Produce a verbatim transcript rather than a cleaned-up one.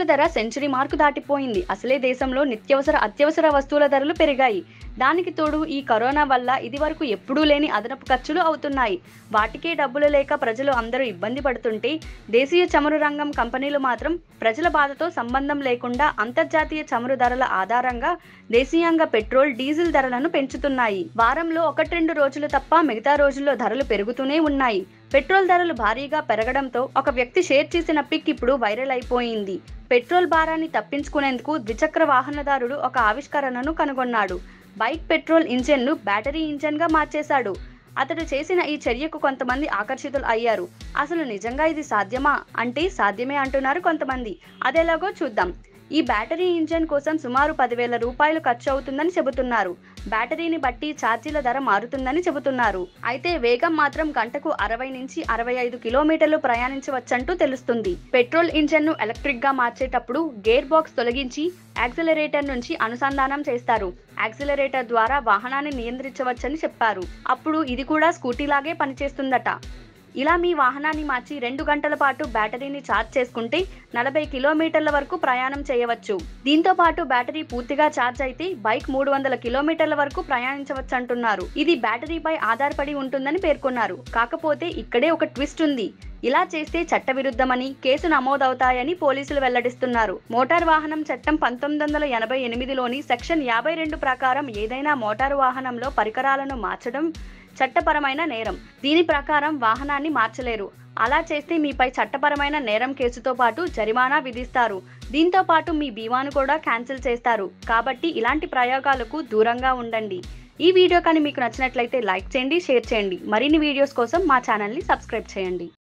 ధర century mark దాటిపోయింది. అసలే దేశంలో నిత్యావసర అత్యవసర వస్తువుల ధరలు పెరిగాయి. దానికి తోడు ఈ కరోనా వల్ల ఇదివరకు ఎప్పుడూ లేని అదనపు ఖర్చులు అవుతున్నాయి. వాటికే డబ్బులు లేక ప్రజలు అందరూ ఇబ్బంది పడుతుంటే దేశీయ చమురు రంగం కంపెనీలు మాత్రం ప్రజల బాధతో సంబంధం లేకుండా అంతర్జాతీయ చమురు ధరల ఆధారంగా దేశీయంగా పెట్రోల్, డీజిల్ ధరలను పెంచుతున్నాయి. వారంలో ఒకటి రెండు రోజులు తప్ప మిగతా రోజుల్లో ధరలు పెరుగుతూనే ఉన్నాయి. పెట్రోల్ ధరలు భారీగా పెరగడంతో ఒక వ్యక్తి షేర్ చేసిన పిక్ ఇప్పుడు వైరల్ అయిపోయింది. పెట్రోల్ భారాన్ని తప్పించుకునేందుకు ద్విచక్ర వాహనదారుడు ఒక ఆవిష్కరణను కనుగొన్నాడు. బైక్ పెట్రోల్ ఇంజన్ను బ్యాటరీ ఇంజన్గా మార్చేశాడు. అతడు చేసిన ఈ చర్యకు కొంతమంది ఆకర్షితులు అయ్యారు. అసలు నిజంగా ఇది సాధ్యమా అంటే సాధ్యమే అంటున్నారు కొంతమంది. అదెలాగో చూద్దాం. ఈ బ్యాటరీ ఇంజన్ కోసం సుమారు పదివేల రూపాయలు ఖర్చు అవుతుందని చెబుతున్నారు. బ్యాటరీని బట్టి ఛార్జీల ధర మారుతుందని చెబుతున్నారు. అయితే వేగం మాత్రం గంటకు అరవై నుంచి అరవై ఐదు కిలోమీటర్లు ప్రయాణించవచ్చంటూ తెలుస్తుంది. పెట్రోల్ ఇంజన్ను ఎలక్ట్రిక్ గా మార్చేటప్పుడు గేర్ బాక్స్ తొలగించి యాక్సిలరేటర్ నుంచి అనుసంధానం చేస్తారు. యాక్సిలరేటర్ ద్వారా వాహనాన్ని నియంత్రించవచ్చని చెప్పారు. అప్పుడు ఇది కూడా స్కూటీలాగే పనిచేస్తుందట. ఇలా మీ వాహనాన్ని మార్చి రెండు గంటల పాటు బ్యాటరీని ఛార్జ్ చేసుకుంటే నలభై కిలోమీటర్ల వరకు ప్రయాణం చేయవచ్చు. దీంతో పాటు బ్యాటరీ పూర్తిగా ఛార్జ్ అయితే బైక్ మూడు వందల కిలోమీటర్ల వరకు ప్రయాణించవచ్చు అంటున్నారు. ఇది బ్యాటరీపై ఆధారపడి ఉంటుందని పేర్కొన్నారు. కాకపోతే ఇక్కడే ఒక ట్విస్ట్ ఉంది. ఇలా చేస్తే చట్టవిరుద్ధమని కేసు నమోదవుతాయని పోలీసులు వెల్లడిస్తున్నారు. మోటార్ వాహనం చట్టం పంతొమ్మిది వందల ఎనభై ఎనిమిదిలోని సెక్షన్ యాభై రెండు ప్రకారం ఏదైనా మోటారు వాహనంలో పరికరాలను మార్చడం చట్టపరమైన నేరం. దీని ప్రకారం వాహనాన్ని మార్చలేరు. అలా చేస్తే మీపై చట్టపరమైన నేరం కేసుతో పాటు జరిమానా విధిస్తారు. దీంతో పాటు మీ బీమాను కూడా క్యాన్సిల్ చేస్తారు. కాబట్టి ఇలాంటి ప్రయోగాలకు దూరంగా ఉండండి. ఈ వీడియో కానీ మీకు నచ్చినట్లయితే లైక్ చేయండి, షేర్ చేయండి. మరిన్ని వీడియోస్ కోసం మా ఛానల్ని సబ్స్క్రైబ్ చేయండి.